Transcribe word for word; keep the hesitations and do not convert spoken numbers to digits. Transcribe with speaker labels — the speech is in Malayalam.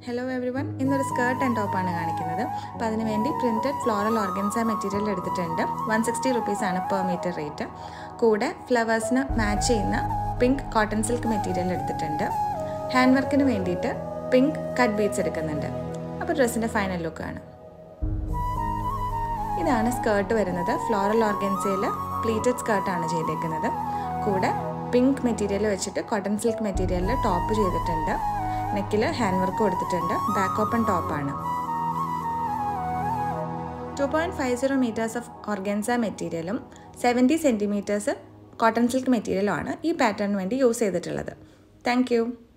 Speaker 1: Hello everyone, ഇന്നൊരു സ്കേർട്ട് ആൻഡ് ടോപ്പ് ആണ് കാണിക്കുന്നത്. അപ്പോൾ അതിനു വേണ്ടി പ്രിന്റഡ് ഫ്ലോറൽ ഓർഗൻസ മെറ്റീരിയൽ എടുത്തിട്ടുണ്ട്. വൺ സിക്സ്റ്റി റുപ്പീസ് ആണ് പെർ മീറ്റർ റേറ്റ്. കൂടെ ഫ്ലവേഴ്സിന് മാച്ച് ചെയ്യുന്ന പിങ്ക് കോട്ടൺ സിൽക്ക് മെറ്റീരിയൽ എടുത്തിട്ടുണ്ട്. ഹാൻഡ് വർക്കിന് വേണ്ടിയിട്ട് പിങ്ക് കട്ട് ബീഡ്സ് എടുക്കുന്നുണ്ട്. അപ്പോൾ ഡ്രസ്സിൻ്റെ ഫൈനൽ ലുക്കാണ്. ഇതാണ് സ്കേർട്ട് വരുന്നത്. ഫ്ലോറൽ ഓർഗൻസയിൽ പ്ലീറ്റഡ് സ്കേർട്ടാണ് ചെയ്തേക്കുന്നത്. കൂടെ പിങ്ക് മെറ്റീരിയൽ വെച്ചിട്ട് കോട്ടൺ സിൽക്ക് മെറ്റീരിയലിൽ ടോപ്പ് ചെയ്തിട്ടുണ്ട്. നെക്കിൽ ഹാൻഡ് വർക്ക് കൊടുത്തിട്ടുണ്ട്. ബാക്ക് ഓപ്പൺ ടോപ്പാണ്. Two point five zero metres of organza മെറ്റീരിയലും സെവൻറ്റി സെൻറ്റിമീറ്റേഴ്സ് കോട്ടൺ സിൽക്ക് മെറ്റീരിയലുമാണ് ഈ പാറ്റേണിന് വേണ്ടി യൂസ് ചെയ്തിട്ടുള്ളത്. Thank U.